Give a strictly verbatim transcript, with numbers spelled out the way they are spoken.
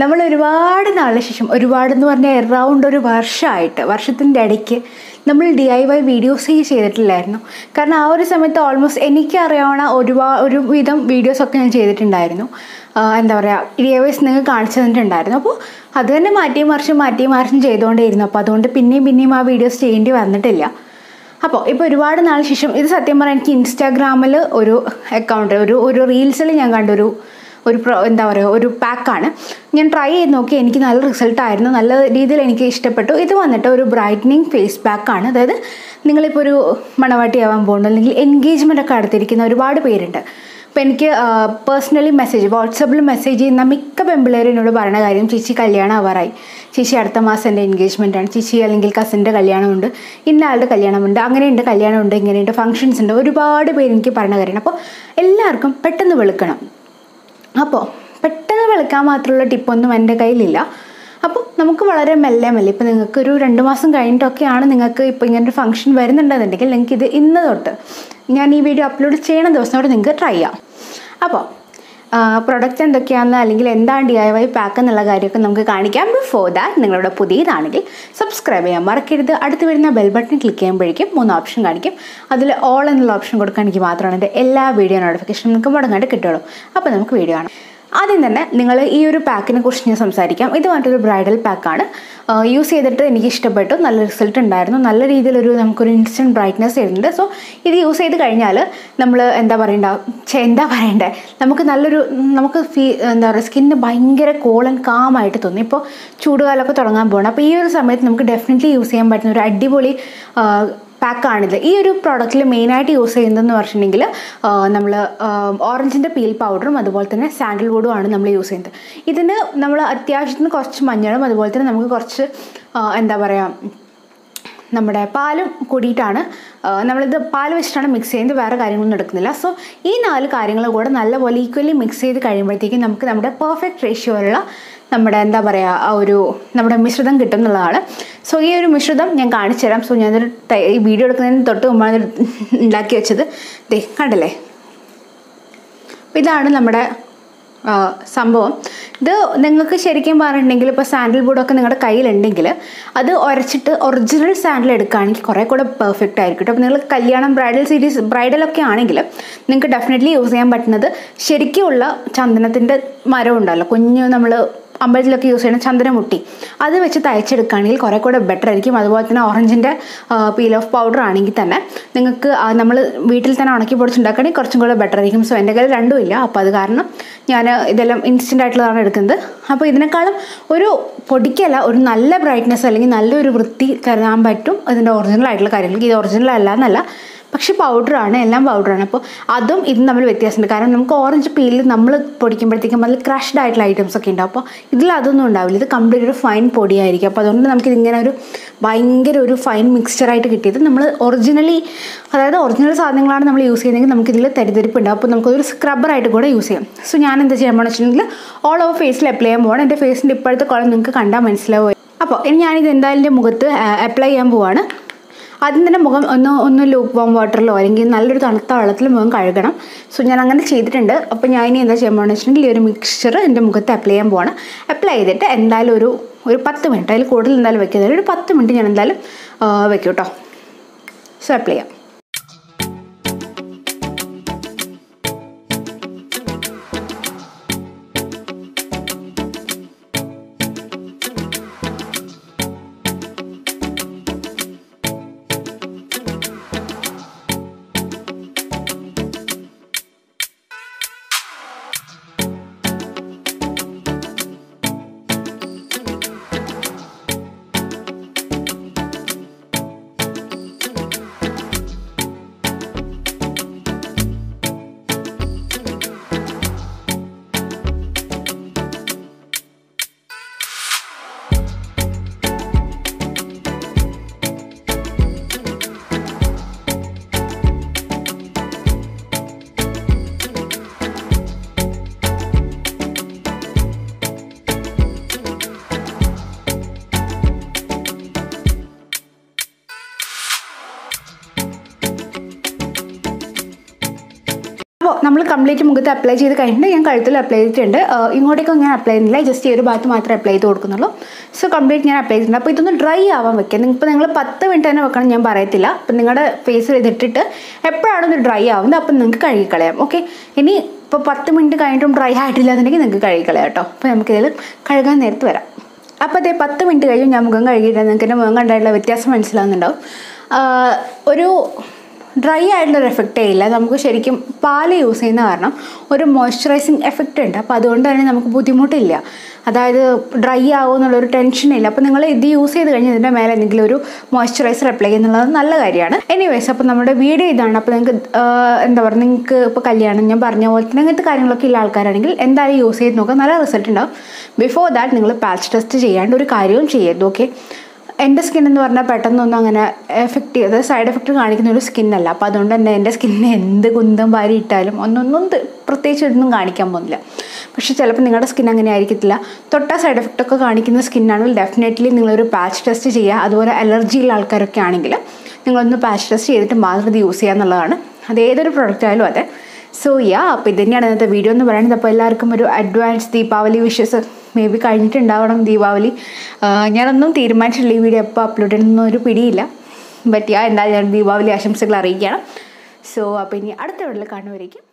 നമ്മൾ ഒരുപാട് നാളിന് ശേഷം ഒരുപാടെന്ന് പറഞ്ഞാൽ എറൗണ്ട് ഒരു വർഷമായിട്ട് വർഷത്തിൻ്റെ ഇടയ്ക്ക് നമ്മൾ ഡി ഐ വൈ വീഡിയോസ് ചെയ്തിട്ടില്ലായിരുന്നു. കാരണം ആ ഒരു സമയത്ത് ഓൾമോസ്റ്റ് എനിക്കറിയാവുന്ന ഒരുപാട് ഒരു വിധം വീഡിയോസൊക്കെ ഞാൻ ചെയ്തിട്ടുണ്ടായിരുന്നു. എന്താ പറയുക, ഡി ഐ വൈസ് നിങ്ങൾക്ക് കാണിച്ചു തന്നിട്ടുണ്ടായിരുന്നു. അപ്പോൾ അത് തന്നെ മാറ്റിയും മറിച്ചും മാറ്റിയും മറിച്ചും ചെയ്തുകൊണ്ടേയിരുന്നു. അപ്പോൾ അതുകൊണ്ട് പിന്നെയും പിന്നെയും ആ വീഡിയോസ് ചെയ്യേണ്ടി വന്നിട്ടില്ല. അപ്പോൾ ഇപ്പോൾ ഒരുപാട് നാളിന് ശേഷം ഇത് സത്യം പറഞ്ഞാൽ എനിക്ക് ഇൻസ്റ്റാഗ്രാമിൽ ഒരു അക്കൗണ്ട് ഒരു ഒരു റീൽസിൽ ഞാൻ കണ്ടൊരു ഒരു പ്രോ എന്താ പറയുക ഒരു പാക്കാണ്. ഞാൻ ട്രൈ ചെയ്ത് നോക്കി, എനിക്ക് നല്ല റിസൾട്ടായിരുന്നു, നല്ല രീതിയിൽ എനിക്ക് ഇഷ്ടപ്പെട്ടു. ഇത് വന്നിട്ട് ഒരു ബ്രൈറ്റനിങ് ഫേസ് പാക്കാണ്. അതായത് നിങ്ങളിപ്പോൾ ഒരു മണവാട്ടിയാവാൻ പോകുന്നു അല്ലെങ്കിൽ എൻഗേജ്മെൻ്റ് ഒക്കെ അടുത്തിരിക്കുന്ന ഒരുപാട് പേരുണ്ട്. അപ്പോൾ എനിക്ക് പേഴ്സണലി മെസ്സേജ് വാട്സപ്പിൽ മെസ്സേജ് ചെയ്യുന്ന മിക്ക പെൺപിള്ളേരും എന്നോട് പറയുന്ന കാര്യം, ചേച്ചി കല്യാണം ആവാറായി, ചേച്ചി അടുത്ത മാസം എൻ്റെ എൻഗേജ്മെൻ്റ് ആണ്, ചേച്ചി അല്ലെങ്കിൽ കസിൻ്റെ കല്യാണമുണ്ട്, ഇന്ന ആളുടെ കല്യാണമുണ്ട്, അങ്ങനെയുണ്ട്, കല്യാണമുണ്ട്, ഇങ്ങനെയുണ്ട്, ഫംഗ്ഷൻസ് ഉണ്ട്, ഒരുപാട് പേര് എനിക്ക് പറയുന്ന കാര്യമാണ്. അപ്പോൾ എല്ലാവർക്കും പെട്ടെന്ന് വെളുക്കണം. അപ്പോൾ പെട്ടെന്ന് വെളുക്കാൻ മാത്രമുള്ള ടിപ്പൊന്നും എൻ്റെ കയ്യിലില്ല. അപ്പോൾ നമുക്ക് വളരെ മെല്ലെ മെല്ലെ ഇപ്പോൾ നിങ്ങൾക്കൊരു രണ്ട് മാസം കഴിഞ്ഞിട്ടൊക്കെയാണ് നിങ്ങൾക്ക് ഇപ്പോൾ ഇങ്ങനൊരു ഫംഗ്ഷൻ വരുന്നുണ്ടെന്നുണ്ടെങ്കിൽ നിങ്ങൾക്ക് ഇത് ഇന്ന് തൊട്ട് ഞാൻ ഈ വീഡിയോ അപ്ലോഡ് ചെയ്യണ ദിവസം തൊട്ട് നിങ്ങൾക്ക് ട്രൈ ചെയ്യാം. അപ്പോൾ പ്രൊഡക്റ്റ് എന്തൊക്കെയാണെന്ന് അല്ലെങ്കിൽ എന്താണ് ഡി ഐ വൈ പാക്ക് എന്നുള്ള കാര്യമൊക്കെ നമുക്ക് കാണിക്കാം. ബിഫോർ ദാറ്റ് നിങ്ങളുടെ പുതിയതാണെങ്കിൽ സബ്സ്ക്രൈബ് ചെയ്യാൻ മറക്കരുത്. അടുത്ത് വരുന്ന ബെൽ ബട്ടൺ ക്ലിക്ക് ചെയ്യുമ്പോഴേക്കും മൂന്ന് ഓപ്ഷൻ കാണിക്കും. അതിൽ ഓൾ എന്നുള്ള ഓപ്ഷൻ കൊടുക്കുകയാണെങ്കിൽ മാത്രമാണ് എൻ്റെ എല്ലാ വീഡിയോ നോട്ടിഫിക്കേഷൻ നിങ്ങൾക്ക് മുടങ്ങാണ്ട് കിട്ടുള്ളൂ. അപ്പോൾ നമുക്ക് വീഡിയോ കാണാം. ആദ്യം തന്നെ നിങ്ങൾ ഈ ഒരു പാക്കിനെ കുറിച്ച് ഞാൻ സംസാരിക്കാം. ഇത് മറ്റൊരു ബ്രൈഡൽ പാക്കാണ്. യൂസ് ചെയ്തിട്ട് എനിക്ക് ഇഷ്ടപ്പെട്ടു, നല്ല റിസൾട്ട് ഉണ്ടായിരുന്നു, നല്ല രീതിയിലൊരു നമുക്കൊരു ഇൻസ്റ്റൻറ്റ് ബ്രൈറ്റ്നസ് തരുന്നുണ്ട്. സോ ഇത് യൂസ് ചെയ്ത് കഴിഞ്ഞാൽ നമ്മൾ എന്താ പറയണ്ട എന്താ പറയണ്ടേ നമുക്ക് നല്ലൊരു നമുക്ക് ഫീ എന്താ പറയുക സ്കിന്നിന് ഭയങ്കര കൂൾ ആൻഡ് കാം ആയിട്ട് തോന്നും. ഇപ്പോൾ ചൂടുകാലമൊക്കെ തുടങ്ങാൻ പോകണം. അപ്പോൾ ഈ ഒരു സമയത്ത് നമുക്ക് ഡെഫിനറ്റ്ലി യൂസ് ചെയ്യാൻ പറ്റുന്ന ഒരു അടിപൊളി പാക്കാണിത്. ഈ ഒരു പ്രോഡക്റ്റിൽ മെയിനായിട്ട് യൂസ് ചെയ്യുന്നതെന്ന് പറഞ്ഞിട്ടുണ്ടെങ്കിൽ നമ്മൾ ഓറഞ്ചിൻ്റെ പീൽ പൗഡറും അതുപോലെ തന്നെ സാൻഡൽവുഡും ആണ് നമ്മൾ യൂസ് ചെയ്യുന്നത്. ഇതിന് നമ്മൾ അത്യാവശ്യത്തിന് കുറച്ച് മഞ്ഞളും അതുപോലെ തന്നെ നമുക്ക് കുറച്ച് എന്താ പറയുക നമ്മുടെ പാലും കൂടിയിട്ടാണ് നമ്മളിത് പാൽ വെച്ചിട്ടാണ് മിക്സ് ചെയ്യുന്നത്, വേറെ കാര്യങ്ങളൊന്നും എടുക്കുന്നില്ല. സോ ഈ നാല് കാര്യങ്ങൾ കൂടെ നല്ലപോലെ ഈക്വലി മിക്സ് ചെയ്ത് കഴിയുമ്പോഴത്തേക്കും നമുക്ക് നമ്മുടെ പെർഫെക്റ്റ് റേഷ്യോയിലുള്ള നമ്മുടെ എന്താ പറയുക ആ ഒരു നമ്മുടെ മിശ്രിതം കിട്ടും എന്നുള്ളതാണ്. സോ ഈ ഒരു മിശ്രിതം ഞാൻ കാണിച്ചു തരാം. സോ ഞാനൊരു ഈ വീഡിയോ എടുക്കുന്നതിന് തൊട്ട് മുമ്പാണ് ഉണ്ടാക്കി വെച്ചത്. ദേ കണ്ടല്ലേ, ഇതാണ് നമ്മുടെ സംഭവം. ഇത് നിങ്ങൾക്ക് ശരിക്കും പറഞ്ഞിട്ടുണ്ടെങ്കിൽ ഇപ്പോൾ സാൻഡൽവുഡൊക്കെ നിങ്ങളുടെ കയ്യിലുണ്ടെങ്കിൽ അത് ഉരച്ചിട്ട് ഒറിജിനൽ സാൻഡിൽ എടുക്കുകയാണെങ്കിൽ കുറേ കൂടെ പെർഫെക്റ്റ് ആയിരിക്കും. അപ്പോൾ നിങ്ങൾ കല്യാണം ബ്രൈഡൽ സീരീസ് ബ്രൈഡലൊക്കെ ആണെങ്കിൽ നിങ്ങൾക്ക് ഡെഫിനറ്റ്ലി യൂസ് ചെയ്യാൻ പറ്റുന്നത് ശരിക്കുമുള്ള ചന്ദനത്തിൻ്റെ മരം ഉണ്ടല്ലോ, കുഞ്ഞ് നമ്മൾ അമ്പലത്തിലൊക്കെ യൂസ് ചെയ്യുന്ന ചന്ദനമുട്ടി, അത് വെച്ച് തയ്ച്ചെടുക്കുകയാണെങ്കിൽ കുറേ കൂടെ ബെറ്റർ ആയിരിക്കും. അതുപോലെ തന്നെ ഓറഞ്ചിൻ്റെ പീൽ ഓഫ് പൗഡർ ആണെങ്കിൽ തന്നെ നിങ്ങൾക്ക് നമ്മൾ വീട്ടിൽ തന്നെ ഉണക്കി പൊടിച്ചുണ്ടാക്കുകയാണെങ്കിൽ കുറച്ചും കൂടെ ബെറ്റർ ആയിരിക്കും. സോ എൻ്റെ കയ്യിൽ രണ്ടും ഇല്ല, അപ്പോൾ അത് കാരണം ഞാൻ ഇതെല്ലാം ഇൻസ്റ്റൻ്റ് ആയിട്ടുള്ളതാണ് എടുക്കുന്നത്. അപ്പോൾ ഇതിനേക്കാളും ഒരു പൊടിക്കല്ല ഒരു നല്ല ബ്രൈറ്റ്നസ് അല്ലെങ്കിൽ നല്ലൊരു വൃത്തി തരാൻ പറ്റും ഇതിൻ്റെ ഒറിജിനൽ ആയിട്ടുള്ള കാര്യങ്ങൾക്ക്. ഇത് ഒറിജിനൽ അല്ല എന്നല്ല, പക്ഷേ പൗഡറാണ്, എല്ലാം പൗഡറാണ്. അപ്പോൾ അതും ഇതും തമ്മിൽ വ്യത്യാസമുണ്ട്. കാരണം നമുക്ക് ഓറഞ്ച് പീലിൽ നമ്മൾ പൊടിക്കുമ്പോഴത്തേക്കും അതിൽ ക്രഷ്ഡ് ആയിട്ടുള്ള ഐറ്റംസ് ഒക്കെ ഉണ്ടാവും. അപ്പോൾ ഇതിൽ അതൊന്നും ഉണ്ടാവില്ല, ഇത് കംപ്ലീറ്റ് ഒരു ഫൈൻ പൊടിയായിരിക്കും. അപ്പോൾ അതുകൊണ്ട് നമുക്കിതിങ്ങനെ ഒരു ഭയങ്കര ഒരു ഫൈൻ മിക്സ്ചറായിട്ട് കിട്ടിയത് നമ്മൾ ഒറിജിനലി അതായത് ഒറിജിനൽ സാധനങ്ങളാണ് നമ്മൾ യൂസ് ചെയ്യുന്നതെങ്കിൽ നമുക്കിതിൽ തരിതരിപ്പ് ഉണ്ടാവും. അപ്പോൾ നമുക്കൊരു സ്ക്രബ്ബറായിട്ട് കൂടെ യൂസ് ചെയ്യാം. സോ ഞാൻ എന്താ ചെയ്യാൻ പോകണമെന്ന് വെച്ചിട്ടുണ്ടെങ്കിൽ ഓൾ ഓവർ ഫേസിൽ അപ്ലൈ ചെയ്യാൻ പോകണം. എൻ്റെ ഫേസിൻ്റെ ഇപ്പോഴത്തെ കോളം നിങ്ങൾക്ക് കണ്ടാൽ മനസ്സിലാവും. അപ്പോൾ ഇനി ഞാനിത് എന്തായാലും എൻ്റെ മുഖത്ത് അപ്ലൈ ചെയ്യാൻ പോവാണ്. ആദ്യം തന്നെ മുഖം ഒന്ന് ഒന്ന് ലൂക്ക് വാം വാട്ടറിലോ അല്ലെങ്കിൽ നല്ലൊരു തണുത്ത വെള്ളത്തിൽ മുഖം കഴുകണം. സോ ഞാൻ അങ്ങനെ ചെയ്തിട്ടുണ്ട്. അപ്പോൾ ഞാൻ ഇനി എന്താ ചെയ്യാൻ പോകുന്നത് വെച്ചിട്ടുണ്ടെങ്കിൽ ഈ ഒരു മിക്സ്ചർ എൻ്റെ മുഖത്ത് അപ്ലൈ ചെയ്യാൻ പോവാണ്. അപ്ലൈ ചെയ്തിട്ട് എന്തായാലും ഒരു ഒരു പത്ത് മിനിറ്റ് അതിൽ കൂടുതൽ എന്തായാലും വെക്കുന്നത് ഒരു പത്ത് മിനിറ്റ് ഞാൻ എന്തായാലും വെക്കും കേട്ടോ. സോ അപ്ലൈ ചെയ്യാം. നമ്മൾ കംപ്ലീറ്റ് മുഖത്ത് അപ്ലൈ ചെയ്ത് കഴിഞ്ഞിട്ട് ഞാൻ കഴുത്തിൽ അപ്ലൈ ചെയ്തിട്ടുണ്ട്. ഇങ്ങോട്ടേക്കൊന്നും ഞാൻ അപ്ലൈ ചെയ്യുന്നില്ല, ജസ്റ്റ് ഈ ഒരു ഭാഗത്ത് മാത്രമേ അപ്ലൈ ചെയ്ത് കൊടുക്കുന്നുള്ളൂ. സോ കംപ്ലീറ്റ് ഞാൻ അപ്ലൈ ചെയ്തിട്ടുണ്ട്. അപ്പോൾ ഇതൊന്ന് ഡ്രൈ ആവാൻ വെക്കുക. ഇപ്പോൾ നിങ്ങൾ പത്ത് മിനിറ്റ് തന്നെ വെക്കണം ഞാൻ പറയത്തില്ല. അപ്പം നിങ്ങളുടെ ഫേസിൽ ഇതിട്ടിട്ട് എപ്പോഴാണ് ഇത് ഡ്രൈ ആവുന്നത് അപ്പം നിങ്ങൾക്ക് കഴുകിക്കളയാം. ഓക്കെ, ഇനി ഇപ്പോൾ പത്ത് മിനിറ്റ് കഴിഞ്ഞിട്ടും ഡ്രൈ ആയിട്ടില്ല എന്നുണ്ടെങ്കിൽ നിങ്ങൾക്ക് കഴുകിക്കളയാം കേട്ടോ. അപ്പോൾ നമുക്കിതിൽ കഴുകാൻ നേരത്ത് വരാം. അപ്പോൾ അതേ പത്ത് മിനിറ്റ് കഴിയും ഞാൻ മുഖം കഴുകിയിട്ട് നിങ്ങൾക്ക് എൻ്റെ മുഖം കണ്ടായിട്ടുള്ള വ്യത്യാസം മനസ്സിലാവുന്നുണ്ടാവും. ഒരു ഡ്രൈ ആയിട്ടുള്ളൊരു എഫക്റ്റേ ഇല്ല. നമുക്ക് ശരിക്കും പാല് യൂസ് ചെയ്യുന്ന കാരണം ഒരു മോയ്സ്ചറൈസിങ് എഫക്റ്റ് ഉണ്ട്. അപ്പോൾ അതുകൊണ്ട് തന്നെ നമുക്ക് ബുദ്ധിമുട്ടില്ല, അതായത് ഡ്രൈ ആവും എന്നുള്ളൊരു ടെൻഷനില്ല. അപ്പോൾ നിങ്ങൾ ഇത് യൂസ് ചെയ്ത് കഴിഞ്ഞാൽ ഇതിൻ്റെ മേലെ എന്തെങ്കിലും ഒരു മോയ്സ്ചറൈസർ അപ്ലൈ ചെയ്യുന്നുള്ളത് നല്ല കാര്യമാണ്. എനിവേസ്, അപ്പോൾ നമ്മുടെ വീഡിയോ ഇതാണ്. അപ്പോൾ നിങ്ങൾക്ക് എന്താ പറയുക, നിങ്ങൾക്ക് ഇപ്പോൾ കല്യാണം ഞാൻ പറഞ്ഞ പോലെ തന്നെ അങ്ങനത്തെ കാര്യങ്ങളൊക്കെ ഉള്ള ആൾക്കാരാണെങ്കിൽ എന്തായാലും യൂസ് ചെയ്ത് നോക്കുക, നല്ല റിസൾട്ട് ഉണ്ടാവും. ബിഫോർ ദാറ്റ് നിങ്ങൾ പാച്ച് ടെസ്റ്റ് ചെയ്യാണ്ട് ഒരു കാര്യവും ചെയ്യരുത്. ഓക്കെ, എൻ്റെ സ്കിൻ എന്ന് പറഞ്ഞാൽ പെട്ടെന്നൊന്നും അങ്ങനെ എഫക്റ്റ് ചെയ്ത് സൈഡ് എഫക്റ്റ് കാണിക്കുന്ന ഒരു സ്കിന്നല്ല. അപ്പോൾ അതുകൊണ്ട് തന്നെ എൻ്റെ സ്കിന്നിന് എന്ത് കുന്തം വാരി ഇട്ടാലും ഒന്നൊന്നും പ്രത്യേകിച്ച് ഒന്നും കാണിക്കാൻ പോകുന്നില്ല. പക്ഷേ ചിലപ്പോൾ നിങ്ങളുടെ സ്കിൻ അങ്ങനെ ആയിരിക്കത്തില്ല, തൊട്ട സൈഡ് എഫക്റ്റ് ഒക്കെ കാണിക്കുന്ന സ്കിന്നാണെങ്കിൽ ഡെഫിനറ്റ്ലി നിങ്ങളൊരു പാച്ച് ടെസ്റ്റ് ചെയ്യുക. അതുപോലെ അലർജിയുള്ള ആൾക്കാരൊക്കെ ആണെങ്കിൽ നിങ്ങളൊന്ന് പാച്ച് ടെസ്റ്റ് ചെയ്തിട്ട് മാത്രം ഇത് യൂസ് ചെയ്യുക എന്നുള്ളതാണ്. അത് ഏതൊരു പ്രൊഡക്റ്റ് ആയാലും അതെ. സോ യാ, അപ്പോൾ ഇത് തന്നെയാണ് ഇന്നത്തെ വീഡിയോ എന്ന് പറയുന്നത്. അപ്പോൾ എല്ലാവർക്കും ഒരു advance Deepavali wishes. Maybe കഴിഞ്ഞിട്ടുണ്ടാവണം ദീപാവലി. ഞാനൊന്നും തീരുമാനിച്ചിട്ടില്ല ഈ വീഡിയോ എപ്പോൾ അപ്ലോഡ് ചെയ്യണമെന്നൊന്നും ഒരു പിടിയില്ല. ബട്ട് യാ, എന്തായാലും ഞാൻ ദീപാവലി ആശംസകൾ അറിയിക്കുകയാണ്. സോ അപ്പോൾ ഇനി അടുത്ത വീഡിയോയിൽ കാണുന്നവരേക്കും